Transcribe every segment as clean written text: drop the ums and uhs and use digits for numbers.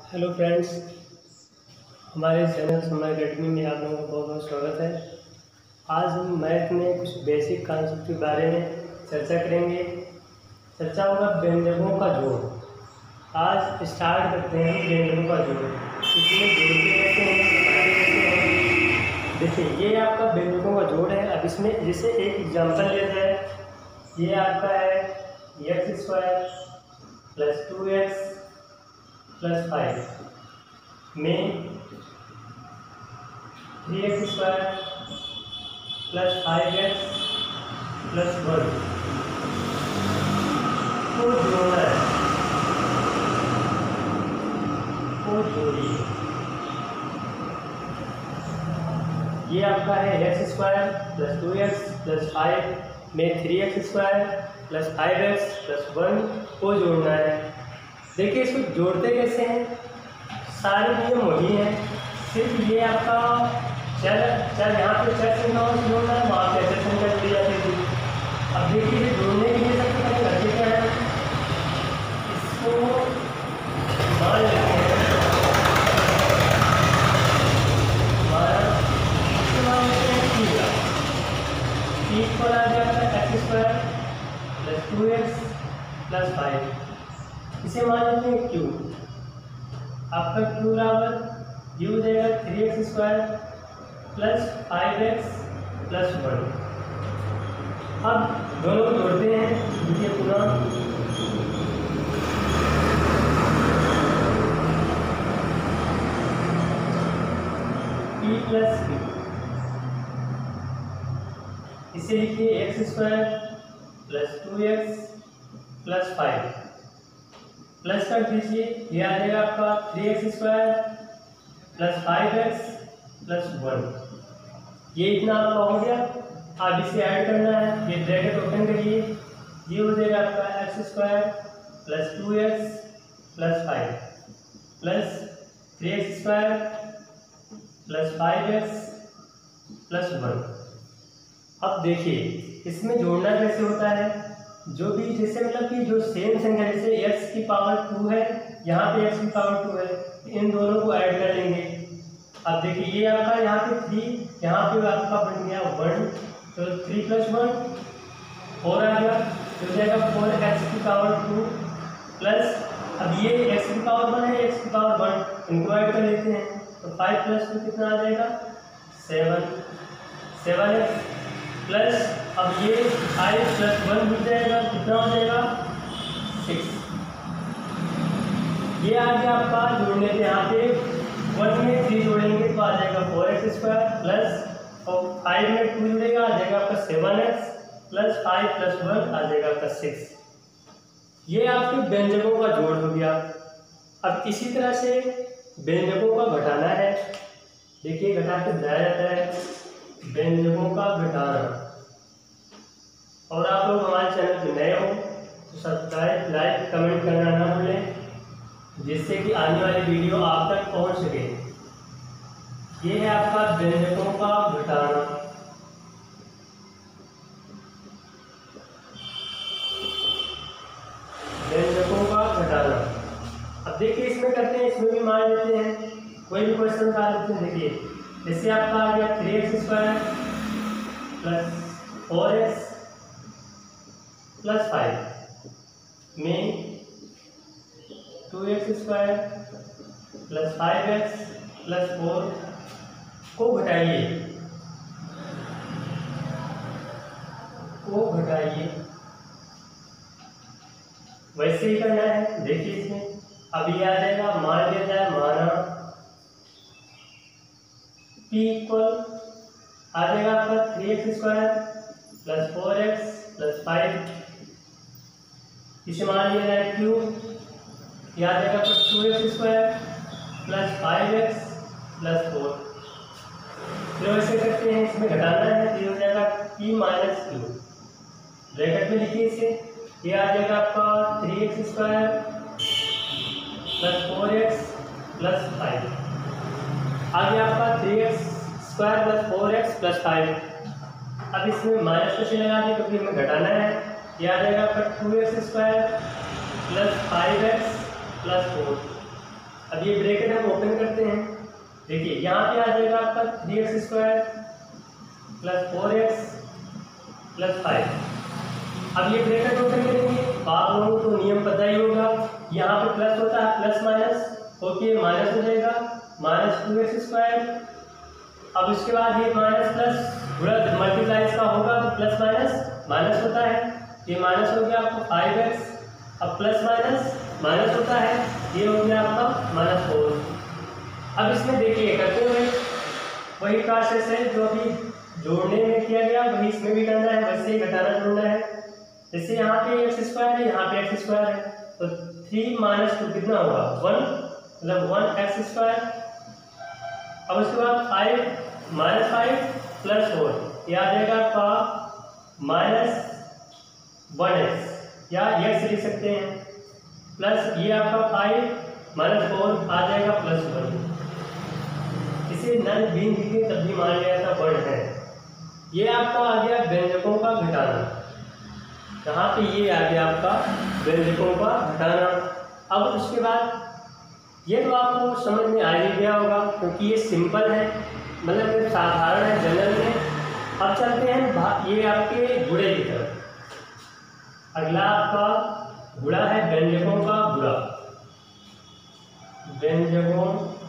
Hello friends, हमारे channel Samay academy में आप लोगों का बहुत बहुत स्वागत है। आज हम मैथ में कुछ बेसिक कॉन्सेप्ट के बारे में चर्चा करेंगे। चर्चा होगा व्यंजकों का जोड़। आज स्टार्ट करते हैं हम व्यंजकों का जोड़। इसमें जोड़ते कैसे हैं, घटाते कैसे हैं। देखिए, ये आपका व्यंजकों का जोड़ है। अब इसमें जैसे एक एग्जाम्पल लेते हैं। ये आपका है x² + 2x + 5 में 3x² + 5x + 1 को जोड़ना है। को जोड़िए। ये आपका है x² + 2x + 5 में 3x² + 5x + 1 को जोड़ना है। देखिए, इसको जोड़ते कैसे हैं। सारे नियम वही हैं, सिर्फ ये आपका चल यहाँ पे चल संख्या से जोड़ना है, वहाँ पे चल संख्या जोड़ी जाती थी। अब देखिए, जोड़ने के लिए सबसे पहले करते क्या है, इसको मान लेते हैं। इक्वल आ जाएगा x² + 2x + 5। इसे मान लेते हैं q। आपका q बराबर ये हो जाएगा 3x² + 5x + 1। अब दोनों को जोड़ते हैं। देखिए पूरा p + q। इसे लिखिए x² + 2x + 5 प्लस कर दीजिए। ये आ जाएगा आपका 3x² + 5x + 1। ये इतना आपका हो गया। अब इसे ऐड करना है। ये ब्रैकेट ओपन करिए। ये हो जाएगा आपका x² + 2x + 5 plus 3x² + 5x + 1। अब देखिए, इसमें जोड़ना कैसे होता है। जो भी जैसे मतलब कि जो सेम संख्या, जैसे x की पावर 2 है, यहाँ पे x की पावर 2 है, इन दोनों को ऐड कर लेंगे। अब देखिए, ये आपका यहाँ पे 3, यहाँ पे आपका बन गया 1, तो 3 + 1 4 आ गया। तो जाएगा 4x की पावर 2 प्लस, अब ये x की पावर 1 है, x की पावर 1, इनको ऐड कर लेते हैं। तो 5 + 2 कितना आ जाएगा 7x प्लस, अब ये 5 + 1 मिल जाएगा, कितना हो जाएगा 6। ये आ गया आपका जोड़ने पे। यहाँ पे 1 में 3 जोड़ेंगे तो आ जाएगा 4x² प्लस, और 5 में 2 जुड़ेगा आ जाएगा आपका 7x प्लस 5 + 1 आ जाएगा आपका 6। ये आपके व्यंजकों का जोड़ हो गया। अब इसी तरह से व्यंजकों का घटाना है। देखिए, घटा के बताया जाता है व्यंजकों का घटाना। और आप लोग हमारे चैनल पे नए हो तो सब्सक्राइब, लाइक, कमेंट करना ना भूलें, जिससे कि आने वाली वीडियो आप तक पहुंच सके। ये है आपका व्यंजकों का घटाना। व्यंजकों का घटाना। अब देखिए, इसमें करते हैं, इसमें भी मान लेते हैं, कोई भी क्वेश्चन का लेते हैं। देखिए, जैसे आपका आ गया 3x² + 4x + 5 में 2x² + 5x + 4 को घटाइए। वैसे ही करना है। देखिए, इसमें अब ये आ जाएगा, मान लिया जाए, माना p इक्वल आ जाएगा आपका 3x² + 4x + 5। इसे मान लिया जाए q। ये आ जाएगा आपका 2x² + 5x + 4। फिर वैसे करते हैं, इसमें घटाना है तो ये हो जाएगा p - q। ब्रैकेट में लिखिए इसे। ये आ जाएगा आपका 3x² + 4x + 5। आ गया आपका 3x² + 4x + 5। अब इसमें माइनस कैसे लगा दें, क्योंकि हमें घटाना है। ये आ जाएगा आपका 2x² + 5x + 4 अब ये ब्रैकेट हम ओपन करते हैं। देखिए यहाँ पे आ जाएगा आपका 3x² प्लस 4x प्लस 5। अब ये ब्रैकेट ओपन करेंगे, आप लोगों को तो नियम पता ही होगा, यहाँ पे प्लस होता है, प्लस माइनस ओके माइनस हो जाएगा, -2x²। अब उसके बाद ये माइनस प्लस गुणा मल्टीप्लाई इसका होगा तो प्लस माइनस माइनस होता है, ये माइनस हो गया आपको 5x। अब प्लस माइनस माइनस होता है, ये हो गया आपका -4। अब इसमें देखिए करते हुए वही प्रोसेस है जो अभी जोड़ने में किया गया, वही इसमें भी करना है, वैसे ही घटाना जोड़ना है। जैसे यहाँ पे x² है, यहाँ पे x² है, तो 3 - 2 कितना होगा 1, मतलब 1x²। अब उसके बाद 5 -5 प्लस 4 ये आ जाएगा आपका -1x, या x लिख सकते हैं, प्लस ये आपका 5 - 4 आ जाएगा +1। इसे नन बीन दिखे तब भी मान लिया था वर्ड है। ये आपका आ गया व्यंजकों का घटाना, यहाँ पे ये आ गया आपका व्यंजकों का घटाना। अब उसके बाद ये तो आपको समझ में आ ही गया होगा क्योंकि ये सिंपल है, मतलब ये साधारण है जनरल में। अब चलते हैं ये आपके गुणे की तरफ। अगला आपका गुणा है व्यंजकों का गुणा, व्यंजकों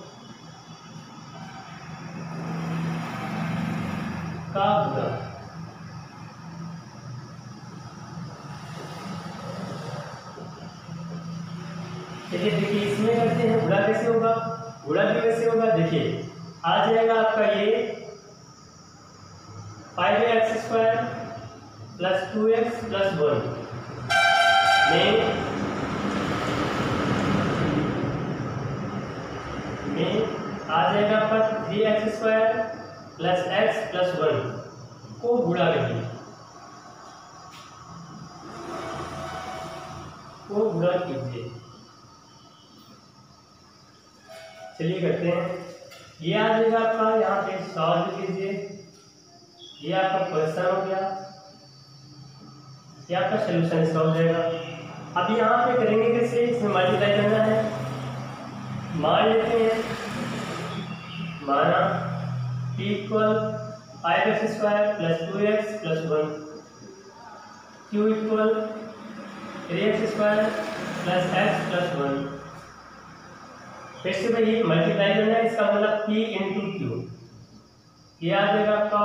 का गुणा। देखिए इसमें करते हैं गुणा कैसे होगा, गुणा भी कैसे होगा। देखिए आ जाएगा आपका ये 5x² प्लस 2x प्लस 1 में आ जाएगा आपका 3x² प्लस x प्लस 1 को गुणा करिए, को गुणा कीजिए। चलिए करते हैं। ये आ जाएगा आपका, यहाँ पे सॉल्व कीजिए, ये आपका क्वेश्चन हो गया, ये आपका सोल्यूशन इसका हो जाएगा। अब यहाँ पे करेंगे कैसे, इसमें मल्टीप्लाई करना है। मान लेते हैं, माना p = 5x² plus 2x plus 1, q = 3x² plus x plus 1। फिर से भाई मल्टीप्लाई करना है, इसका मतलब p × q। ये आ जाएगा आपका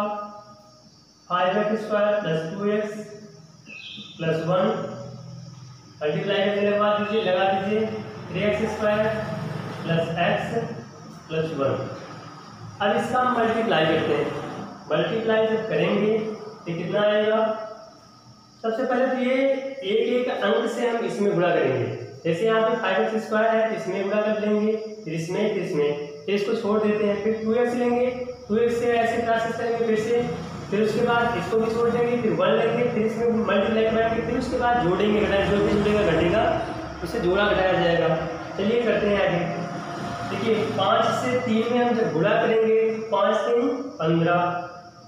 5x² plus 2x plus 1, multiply करके लगा दीजिए 3x² प्लस x प्लस 1। अब इसका हम मल्टीप्लाई करते हैं। मल्टीप्लाई जब करेंगे तो कितना आएगा, सबसे पहले तो ये एक अंक से हम इसमें गुणा करेंगे। जैसे यहाँ पे 5x² है तो इसमें गुणा कर लेंगे, फिर इसमें, फिर इसको छोड़ देते हैं, फिर 2x लेंगे, 2x से ऐसे प्रोसेस करेंगे फिर उसके बाद इसको भी छोड़ देंगे, फिर 1 लेंगे, फिर इसमें मल्टीप्लाई करेंगे, फिर उसके बाद जोड़ेंगे, जो भी जुड़ेगा घटेगा उससे जोड़ा घटाया जाएगा। चलिए करते हैं आगे। देखिए 5 से 3 में हम जब गुणा करेंगे 5 × 3 = 15,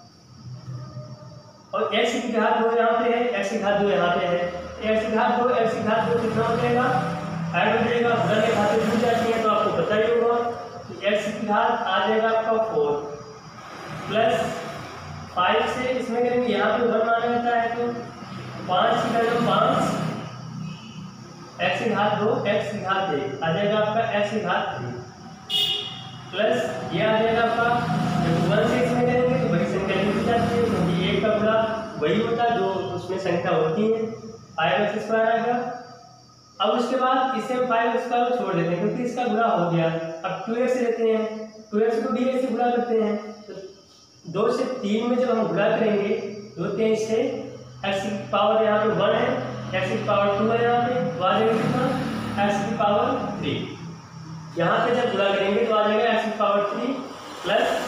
और x की घात 2 यहाँ पे है, x की घात 2 यहाँ पे है, x की घात 2 कितना हो जाएगा, ऐड हो जाएगा, गुणा की घातें जुड़ जाती है तो आपको पता ही होगा कि x की घात आ जाएगा आपका 4 प्लस 5 से इसमें करेंगे, यहाँ पे 1 माना जाता है तो 5 की जगह 5, x की घात 2 x की घात 1 आ जाएगा आपका x की घात 3 प्लस ये आ जाएगा आपका, जब 1 से इसमें करेंगे तो वही संख्या लिखी जाती है क्योंकि 1 का गुणा वही होता है जो उसमें संख्या होती है, 5x² आएगा। अब उसके बाद इसे हम 5x² छोड़ देते हैं क्योंकि इसका गुणा हो गया। अब 2x लेते हैं, 2x को भी ऐसे गुणा करते हैं, तो 2 से 3 में जब हम गुणा करेंगे 2 × 3 से x की पावर यहाँ पे 1 है, x की पावर 2 है, यहाँ पे तो आ जाएगा कितना x की पावर 3। यहाँ पे जब गुणा करेंगे तो आ जाएगा x की पावर 3 प्लस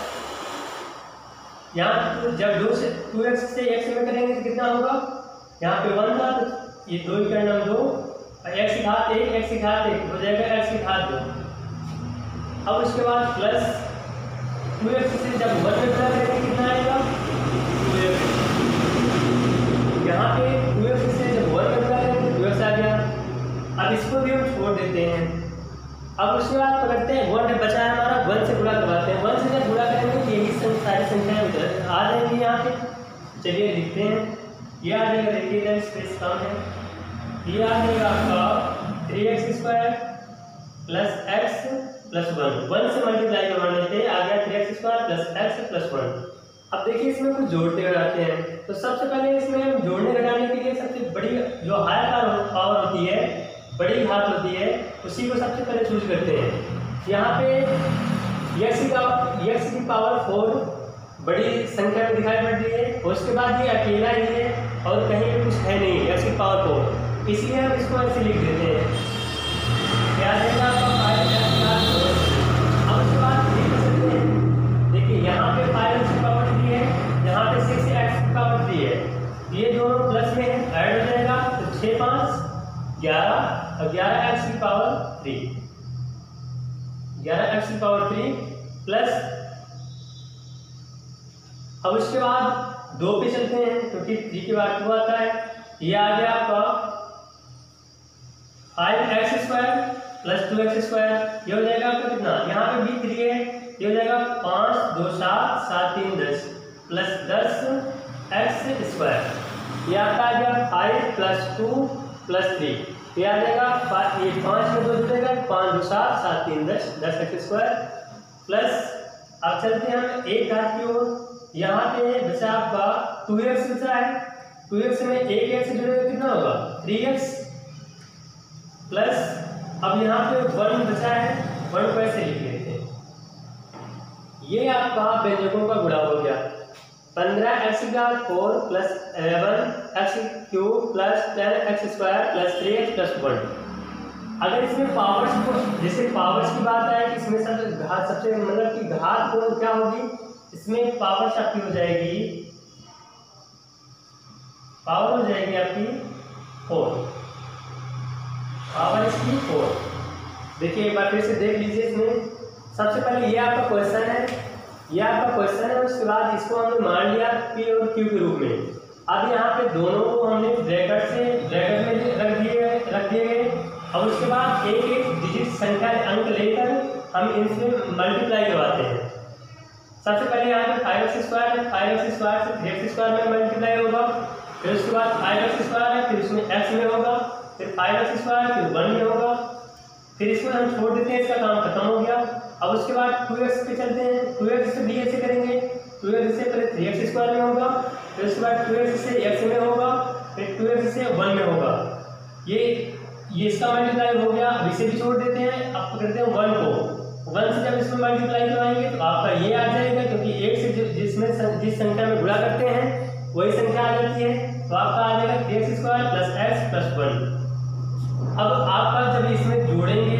यहाँ तो जब 2x से x में करेंगे तो कितना होगा, यहाँ पे 1 था तो ये 2 का नाम 2, x की घात 1 x की घात 1 हो जाएगा x की घात 2। अब उसके बाद प्लस 2x से जब 1 में गुणा करेंगे कितना आएगा 2x, यहाँ पे 2x से जब 1 में गुणा करेंगे 2x आ गया। अब इसको भी हम छोड़ देते हैं, अब उसके बाद पकड़ते हैं 1 बचा है हमारा, 1 से गुणा करवाते हैं। 1 से जब गुणा करेंगे तो यही सारी संख्याएं आ जाएंगी यहाँ पे। चलिए लिखते हैं, ये आ जाएगा, देखिए इधर स्पेस कम है, ये आ जाएगा आपका 3x² प्लस x प्लस 1 से मल्टीप्लाई करवाने पे आ गया 3x² प्लस x प्लस 1। अब देखिए इसमें कुछ जोड़ते घटाते हैं, तो सबसे पहले इसमें हम जोड़ने घटाने के लिए सबसे बड़ी जो हायर पावर होती है, बड़ी घात होती है, उसी को सबसे पहले चूज करते हैं। यहाँ पे x की पावर 4 बड़ी संख्या में दिखाई पड़ रही है, और उसके बाद ये अकेला ही है और कहीं भी कुछ है नहीं x की पावर 4, इसलिए हम इसको ऐसे लिख देते हैं। क्या देगा आपका 5x²। अब उसके बाद ये कर सकते हैं, देखिए यहाँ पे 5x की पावर 3 है, यहाँ पे 6x की पावर 3 है, ये दोनों प्लस में है, ऐड हो जाएगा तो 6 5 11 और 11x की पावर 3, 11x की पावर 3 प्लस। अब उसके बाद 2 पे चलते हैं क्योंकि 3 के बाद 2 आता है, ये आ गया आपका 5x² प्लस 2x², ये हो जाएगा आपका कितना, यहाँ पे भी 3 है, ये हो जाएगा 5 2 7 7 3 10 प्लस 10x², ये आपका आ गया 5 प्लस 2 प्लस 3, ये आ जाएगा ये 5 में 2 जुड़ेगा, 5 2 7 7 3 10 10x² प्लस। अब चलते हैं हम एक घात की ओर, यहाँ पे बचा आपका 2x बचा है, 2x में एक x जुड़ेगा कितना होगा 3x प्लस। अब यहाँ पे 1 बचा है, 1 को ऐसे लिख लेते हैं, ये आपका व्यंजकों का गुणा हो गया। 15x4 plus 11x³ plus 10x² plus 3x plus 1। अगर इसमें पावर्स को, जैसे पावर्स की बात आए कि इसमें सबसे मतलब कि घात को क्या होगी, इसमें पावर्स आपकी हो जाएगी, पावर हो जाएगी आपकी 4, पावर इसकी 4। देखिए एक बार फिर से देख लीजिए, इसमें सबसे पहले ये आपका क्वेश्चन है, ये आपका क्वेश्चन है, उसके बाद इसको हमने मान लिया p और q के रूप में। अब यहाँ पे दोनों को हमने ब्रैकेट में रख दिए गए। अब उसके बाद एक एक डिजिट संख्या अंक लेकर हम इनसे मल्टीप्लाई करवाते हैं। सबसे पहले यहाँ पे 5x² से 3x² में मल्टीप्लाई होगा, फिर उसके बाद 5x² है, फिर उसमें x में होगा, फिर 5x² फिर 1 में होगा, फिर इसको हम छोड़ देते हैं, इसका काम खत्म हो गया। अब उसके बाद 2x पे चलते हैं, 2x से b ऐसे करेंगे, 2x से पहले 3x² में होगा, फिर उसके बाद 2x से x में होगा, फिर 2x से 1 में होगा, ये इसका मल्टीप्लाई हो गया। अब इसे भी छोड़ देते हैं, अब पकड़ते हैं 1 को, 1 से जब इसमें मल्टीप्लाई करवाएंगे तो आपका ये आ जाएगा, क्योंकि 1 से जिस संख्या में गुणा करते हैं वही संख्या आ जाती है, तो आपका आ जाएगा 3x² प्लस x प्लस 1। अब आपका जब इसमें जोड़ेंगे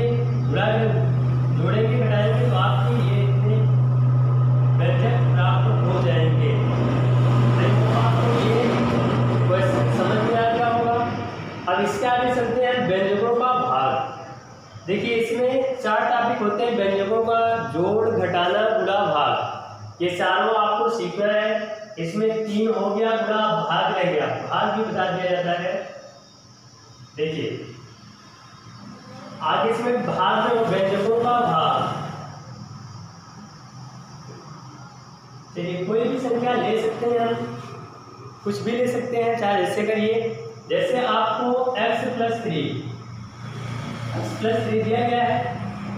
घटाएंगे तो आपके ये इतने व्यंजक प्राप्त हो जाएंगे। तो आपको ये क्वेश्चन समझ में आ गया होगा। अब इसके आगे चलते हैं व्यंजकों का भाग। देखिए इसमें 4 टॉपिक होते हैं व्यंजकों का, जोड़, घटाना, गुणा, भाग, ये चारों आपको सीखना है। इसमें 3 हो गया, गुणा, भाग रह गया, भाग भी बता दिया जाता है। देखिए आगे इसमें भाग में व्यंजकों का भाग, चलिए कोई भी संख्या ले सकते हैं, हम कुछ भी ले सकते हैं, चाहे जैसे करिए, जैसे आपको x प्लस 3 दिया गया है,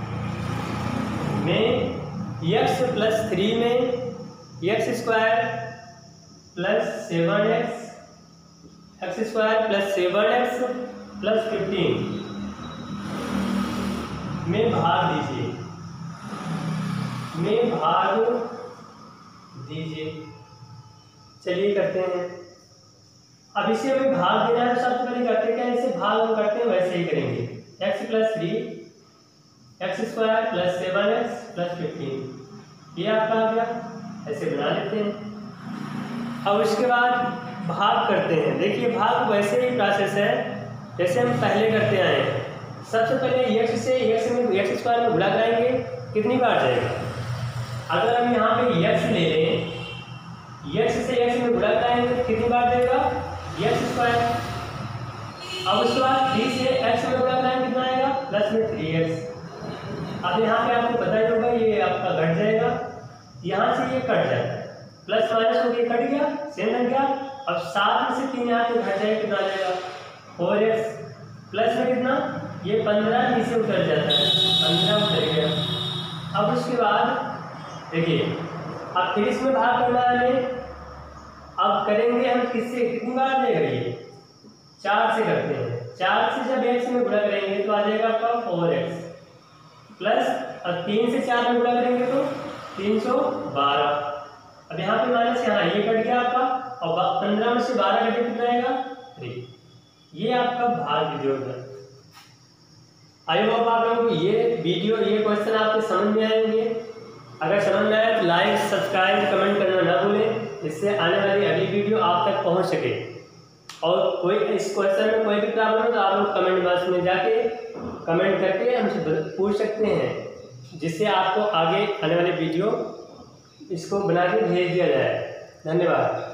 में x प्लस 3 में x² plus 7x, x² plus 7x plus 15 में भाग दीजिए। चलिए करते हैं। अब इसे हमें भाग देना है, सबसे पहले करते क्या, इसे भाग हम करते हैं वैसे ही करेंगे, x plus 3 x² plus 7x plus 15, ये आपका आ गया, ऐसे बना लेते हैं। अब उसके बाद भाग करते हैं। देखिए भाग वैसे ही प्रोसेस है जैसे हम पहले करते आए हैं। सबसे पहले x से x² में गुणा कराएंगे, कितनी बार जाएगा, अगर हम यहाँ पे x ले लें, x से x में गुणा कराएंगे कितनी बार देगा x²। अब उसके बाद 3 से x में गुणा कराएंगे कितना आएगा, प्लस में 3x, अब यहाँ पे आपको पता ही होगा ये आपका घट जाएगा, यहाँ से ये कट जाता है, प्लस माइनस हो गया, कट गया, सेम रह गया। अब 7 में से 3 यहाँ पे घट जाएगा, कितना आ जाएगा 4x प्लस में कितना, ये 15 नीचे उतर जाता है, 15 उतर गया। अब उसके बाद देखिए अब फिर इसमें भाग करना है हमें। अब करेंगे हम किससे, कितनी बार आ जाएगा ये 4 से करते हैं। 4 से जब x में गुणा करेंगे तो आ जाएगा आपका 4x प्लस, और 3 से 4 में गुणा करेंगे तो 312। अब यहाँ पे माइनस, यहाँ ये कट गया आपका, और 15 में से 12 कटे कितना आएगा 3। ये आपका भाग वीडियो है। आई होप आप लोगों को ये वीडियो, ये क्वेश्चन आपके समझ में आएंगे। अगर समझ में आए तो लाइक, सब्सक्राइब, कमेंट करना ना भूलें, इससे आने वाली अगली वीडियो आप तक पहुंच सके। और कोई इस क्वेश्चन में कोई भी प्रॉब्लम हो तो आप लोग कमेंट बॉक्स में जाके कमेंट करके हमसे पूछ सकते हैं, जिससे आपको आगे आने वाली वीडियो इसको बना के भेज दिया जाए। धन्यवाद।